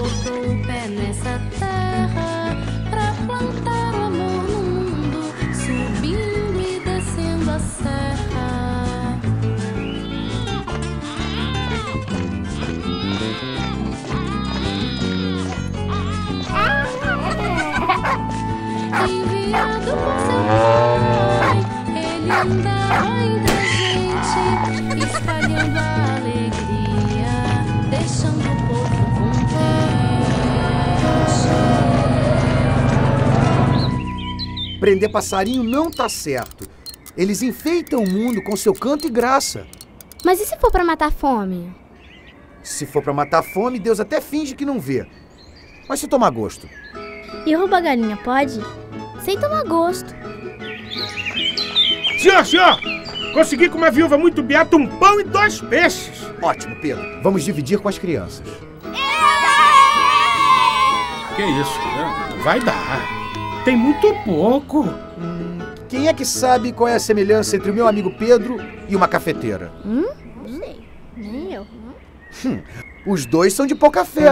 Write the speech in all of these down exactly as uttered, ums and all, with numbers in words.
botou o pé nessa terra pra plantar o amor no mundo, subindo e descendo a serra. Enviado por seu pai, ele andava entre a gente, espalhando a alegria, deixando o povo contente. Prender passarinho não tá certo. Eles enfeitam o mundo com seu canto e graça. Mas e se for pra matar a fome? Se for pra matar a fome, Deus até finge que não vê. Mas se tomar gosto? E roubar galinha pode? Sem tomar gosto. Senhor, senhor! Consegui com uma viúva muito beata um pão e dois peixes. Ótimo, Pedro. Vamos dividir com as crianças. Que isso, né? Vai dar. Tem muito pouco. Hum, quem é que sabe qual é a semelhança entre o meu amigo Pedro e uma cafeteira? Hum? Não sei. Nem eu. Hum, os dois são de pouca fé.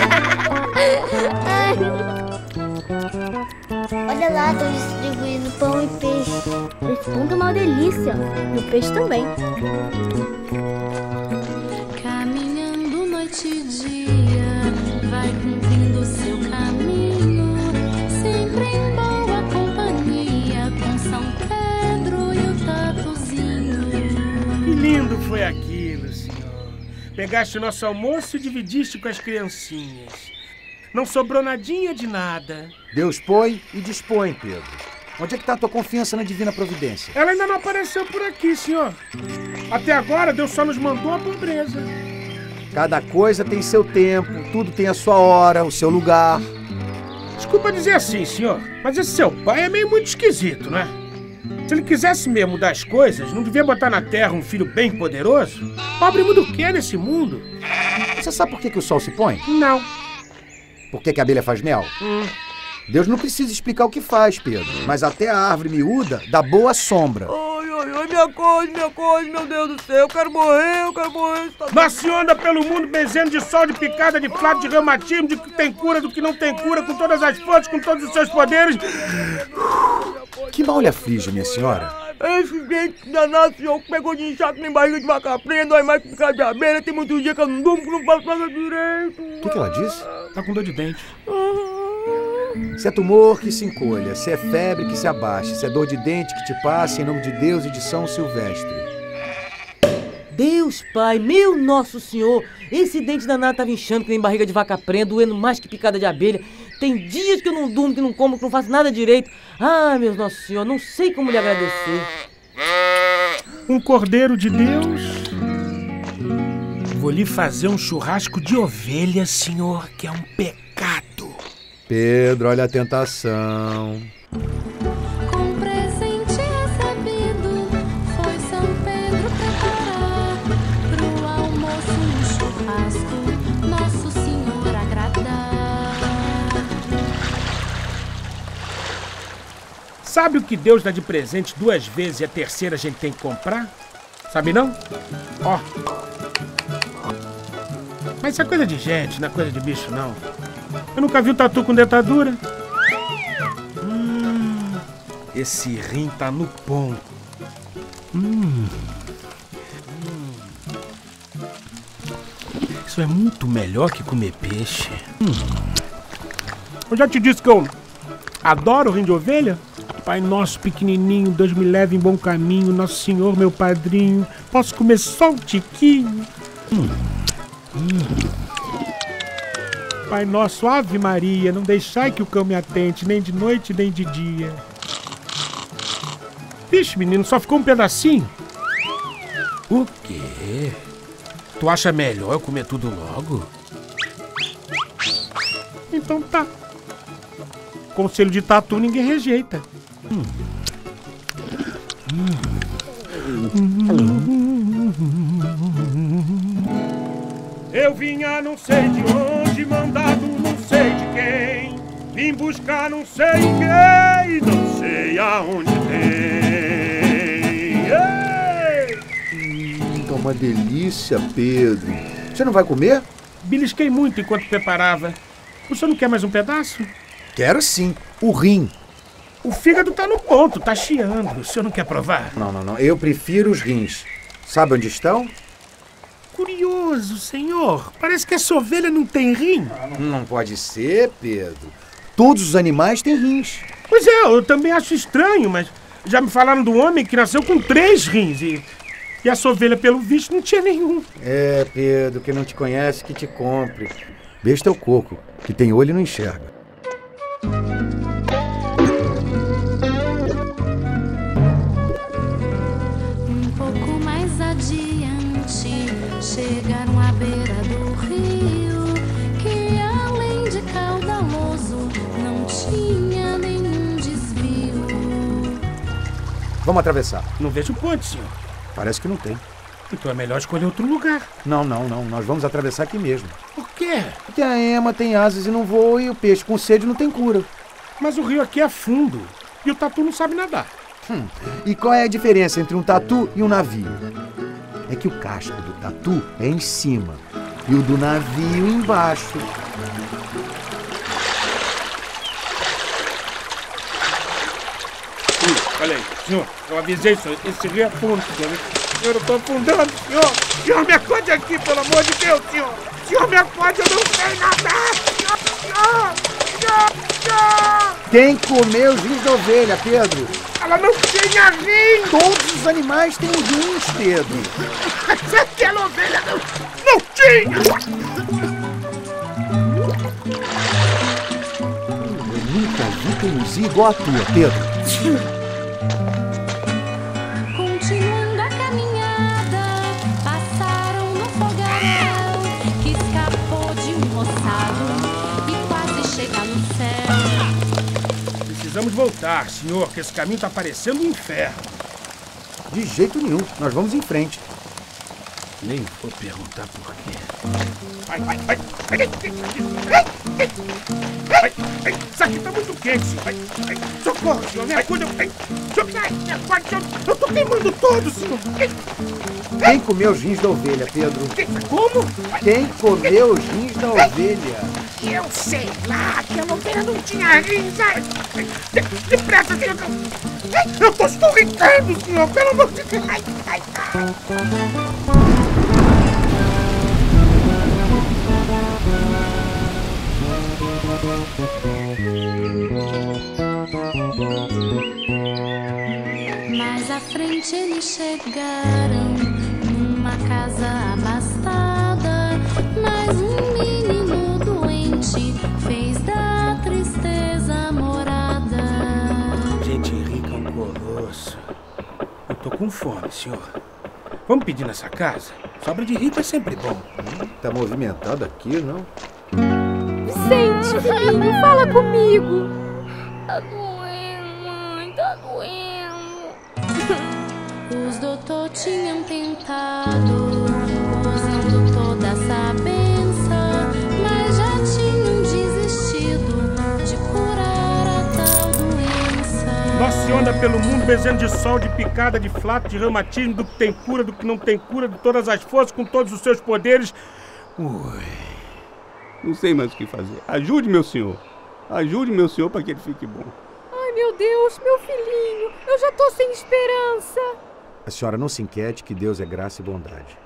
Olha lá, estão distribuindo pão e peixe. Esse pão tá uma delícia. E o peixe também. Caminhando noite e dia, vai cumprindo seu caminho, sempre em boa companhia, com São Pedro e o Tatuzinho. Que lindo foi aquilo, senhor. Pegaste o nosso almoço e dividiste com as criancinhas. Não sobrou nadinha de nada. Deus põe e dispõe, Pedro. Onde é que tá a tua confiança na divina providência? Ela ainda não apareceu por aqui, senhor. Até agora, Deus só nos mandou a pobreza. Cada coisa tem seu tempo, tudo tem a sua hora, o seu lugar. Desculpa dizer assim, senhor, mas esse seu pai é meio muito esquisito, não é? Se ele quisesse mesmo mudar as coisas, não devia botar na terra um filho bem poderoso? Pobre muda o que é nesse mundo? Você sabe por que, que o sol se põe? Não. Por que, que a abelha faz mel? Hum. Deus não precisa explicar o que faz, Pedro. Mas até a árvore miúda dá boa sombra. Ai, ai, ai, me acorde, me acorde, meu Deus do céu. Eu quero morrer, eu quero morrer. Tá... Nossa Senhora anda pelo mundo benzendo de sol, de picada, de flato, de reumatismo, de que tem cura, do que não tem cura, com todas as fontes, com todos os seus poderes. Que mal lhe aflige, minha senhora? Esse gente danado, senhor, que pegou de inchaço nem barriga de vaca preta, dói mais que ficar de abelha. Tem muitos dias que eu não durmo, que não faço nada direito. O que, que ela disse? Tá com dor de dente. Se é tumor, que se encolha. Se é febre, que se abaixe. Se é dor de dente, que te passe, em nome de Deus e de São Silvestre. Deus, pai, meu nosso senhor, esse dente danado tava inchando que nem barriga de vaca preta, doendo mais que picada de abelha. Tem dias que eu não durmo, que não como, que não faço nada direito. Ah, meu nosso senhor, não sei como lhe agradecer. Um cordeiro de Deus. Vou lhe fazer um churrasco de ovelha, senhor, que é um pecado. Pedro, olha a tentação. Com presente recebido, foi São Pedro preparar pro almoço um churrasco, Nosso Senhor agradar. Sabe o que Deus dá de presente duas vezes e a terceira a gente tem que comprar? Sabe não? Ó. Mas isso é coisa de gente, não é coisa de bicho, não. Eu nunca vi um tatu com dentadura. Hum, esse rim tá no ponto. Hum. Hum. Isso é muito melhor que comer peixe. Hum. Eu já te disse que eu adoro rim de ovelha. Pai nosso pequenininho, Deus me leve em bom caminho. Nosso Senhor, meu padrinho. Posso comer só um tiquinho? Hum. Hum. Pai nosso, Ave Maria, não deixai que o cão me atente, nem de noite, nem de dia. Vixe, menino, só ficou um pedacinho? O quê? Tu acha melhor eu comer tudo logo? Então tá. Conselho de tatu ninguém rejeita. Hum. Hum. Eu vinha não sei de onde, mandado não sei de quem. Vim buscar não sei quem, não sei aonde tem. Ei! Hum, tá uma delícia, Pedro. Você não vai comer? Belisquei muito enquanto preparava. O senhor não quer mais um pedaço? Quero sim. O rim. O fígado tá no ponto, tá chiando. O senhor não quer provar? Não, não, não. Eu prefiro os rins. Sabe onde estão? Curioso, senhor. Parece que essa ovelha não tem rim. Não pode ser, Pedro. Todos os animais têm rins. Pois é, eu também acho estranho, mas já me falaram do homem que nasceu com três rins e, e essa ovelha, pelo visto, não tinha nenhum. É, Pedro, quem não te conhece, que te compre. Besta é o coco, que tem olho e não enxerga. Um pouco mais adiante, chegaram à beira do rio, que além de caudaloso, não tinha nenhum desvio. Vamos atravessar. Não vejo ponte, senhor. Parece que não tem. Então é melhor escolher outro lugar. Não, não, não. Nós vamos atravessar aqui mesmo. Por quê? Porque a ema tem asas e não voa e o peixe com sede não tem cura. Mas o rio aqui é fundo e o tatu não sabe nadar. Hum. E qual é a diferença entre um tatu e um navio? É que o casco do tatu é em cima e o do navio embaixo. Ui, olha aí, senhor, eu avisei, senhor, esse rio é fundo, senhor. Eu não tô afundando, senhor. Senhor, me acorde aqui, pelo amor de Deus, senhor. Senhor, me acorde, eu não sei nadar. Senhor, senhor, senhor, senhor. Quem comeu os rins da ovelha, Pedro? Ela não tinha rim. Todos os animais têm rins, Pedro. Mas aquela ovelha não, não tinha. Eu nunca vi teimosia igual a tua, Pedro. Continuando a caminhada, passaram no fogaréu, que escapou de um roçado e quase chega no céu. Precisamos voltar, senhor, que esse caminho tá parecendo um inferno. De jeito nenhum. Nós vamos em frente. Nem vou perguntar por quê. Vai, vai, vai. Vai, vai, vai. Vai, vai. Isso aqui tá muito quente, senhor. Vai, vai. Socorro, senhor. Me ajuda. Vai. Senhor, sai, me ajude, senhor. Eu tô queimando todo, senhor. Quem comeu os rins da ovelha, Pedro? Como? Quem comeu os rins da ovelha? Eu sei lá, aquela ovelha não tinha rins. Ai, depressa, senhor. Eu tô escorregando, senhor. Pelo amor de Deus. Ai, ai, ai. Mais à frente eles chegaram numa casa abastada, mas um menino doente fez da tristeza morada. Gente rica é um colosso. Eu tô com fome, senhor. Vamos pedir nessa casa? Sobra de rico é sempre bom. Tá movimentado aqui, não? Vicente, filhinho, fala comigo. Tá doendo, mãe, tá doendo. Os doutor tinham tentado, usando toda essa benção, mas já tinham desistido de curar a tal doença. Nossa Senhora anda pelo mundo bezendo de sol, de picada, de flato, de reumatismo, do que tem cura, do que não tem cura, de todas as forças, com todos os seus poderes. Ui. Não sei mais o que fazer. Ajude meu senhor. Ajude meu senhor para que ele fique bom. Ai, meu Deus, meu filhinho, eu já tô sem esperança. A senhora não se inquiete que Deus é graça e bondade.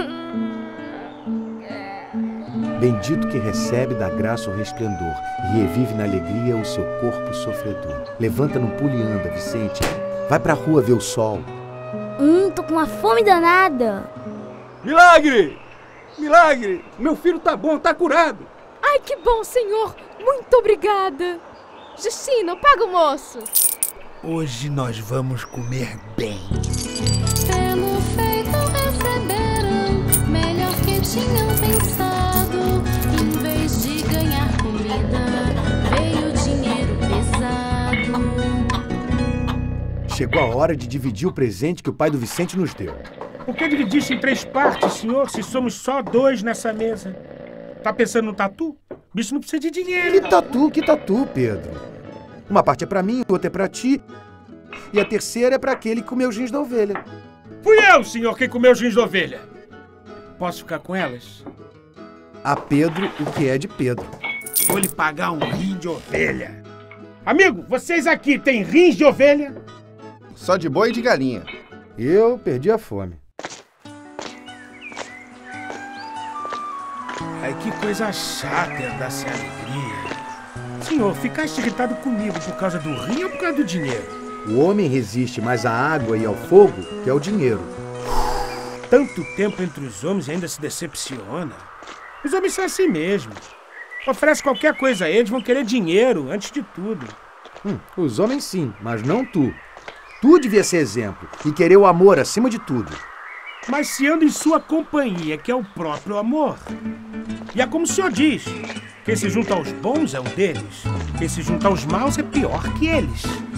Bendito que recebe da graça o resplendor e revive na alegria o seu corpo sofredor. Levanta, não pule e anda, Vicente. Vai pra rua ver o sol. Hum, tô com uma fome danada. Milagre! Milagre! Meu filho tá bom, tá curado. Ai, que bom, senhor. Muito obrigada. Justino, paga o moço. Hoje nós vamos comer bem. Pelo feito receberam, melhor que tinham pensado. Em vez de ganhar comida, veio dinheiro pesado. Chegou a hora de dividir o presente que o pai do Vicente nos deu. Por que dividisse em três partes, senhor, se somos só dois nessa mesa? Tá pensando no tatu? Bicho não precisa de dinheiro. Que tatu, que tatu, Pedro? Uma parte é pra mim, outra é pra ti. E a terceira é pra aquele que comeu os rins da ovelha. Fui eu, senhor, quem comeu os rins da ovelha. Posso ficar com elas? a Pedro o que é de Pedro. Vou lhe pagar um rim de ovelha. Amigo, vocês aqui têm rins de ovelha? Só de boi e de galinha. Eu perdi a fome. Ai, que coisa chata herdar sem alegria. Senhor, ficaste irritado comigo por causa do rim ou por causa do dinheiro? O homem resiste mais à água e ao fogo que ao dinheiro. Tanto tempo entre os homens e ainda se decepciona. Os homens são assim mesmo. Oferece qualquer coisa a eles, vão querer dinheiro antes de tudo. Hum, os homens sim, mas não tu. Tu devia ser exemplo e querer o amor acima de tudo. Mas se ando em sua companhia, que é o próprio amor. E é como o senhor diz, quem se junta aos bons é um deles, quem se junta aos maus é pior que eles.